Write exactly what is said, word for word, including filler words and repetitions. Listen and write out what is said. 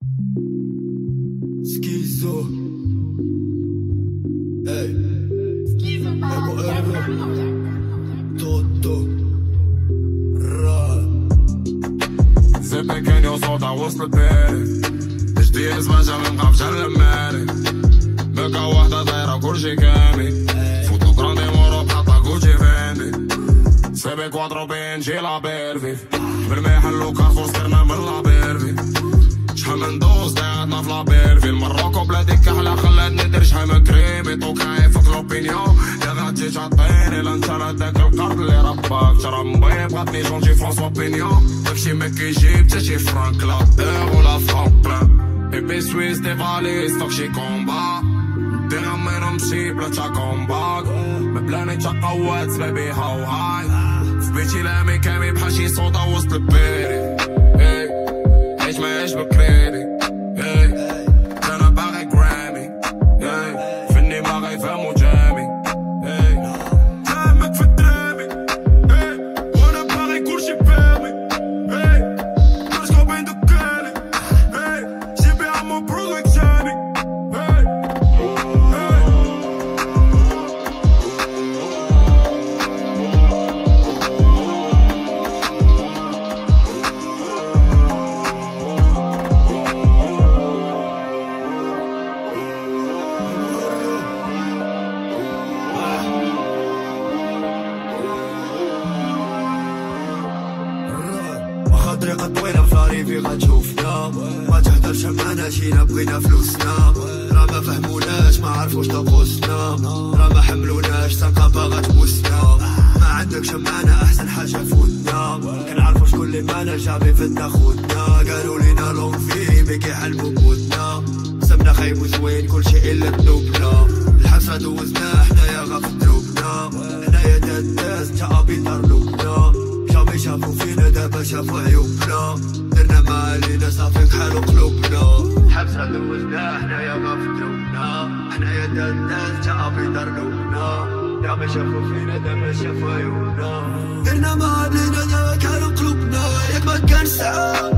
سكيزو اي سكيزو توتو را زبنة كان يوصوطها وصل باري تجديد زباجة منبقى على الماري بكا وحدة دايرة كلشي كامي فوتو كراندي مورو بحطها كوتشي فاندي سيبي كوادرو بينجي لا بيرفيف بالمحل وكارفور صرنا من لا بيرفي شحال من دوز ضيعتنا في لا بيرفي المروكو بلادي كحلة خلاتني ندير شحال من كريمي طوكاي فيك لوبينيون يا غاتي تعطيني لا انت هداك القرض اللي رباك ترى مبيب غاتني جونجي فرونسوا بينيون داكشي ما كيجيب تا شي فرانك لا دير ولا فرانكلان بيبي سويس دي فاليز طاق شي كومبا دير امير نمشي بلا تا كومباك مبلاني تا قوات بيبي هاو هاي في بيتي لامي كامي بحال شي صودا وسط البيري عيش ما يعيش بكريدي انا باغي جرامي فني ما غيفهمو جامي جامك في الدرامي وانا باغي كلشي بامي كلشكو بين دكاني جيبي عمو برودوي تاني طريقة طويلة في لاريفي غتشوفنا ما تهدرش معانا جينا بغينا فلوسنا راه ما فهموناش ما عرفوش طقوسنا راه ما حملوناش ثقافة غتبوسنا ما عندكش معانا احسن حاجة فوتنا كنعرفو شكون اللي معانا جابي فتنا خوتنا قالوا لينا لونغ في مي كيحلمو بموتنا سمنا خايب وزوين كلشي الا ذنوبنا الحبسة دوزناه حنايا غا في دروبنا حنايا داز نتا ابي طرلوبنا جامي شافو فينا دابا شافو عيوبنا درنا ما علينا صافي بحالو قلوبنا حبسة دوزنا حنايا غا في دروبنا حنايا داز نتا ابي طرلوبنا جامي شافو فينا دابا شافو عيوبنا درنا ما علينا دابا كانو قلوبنا ياك ما كان ساعة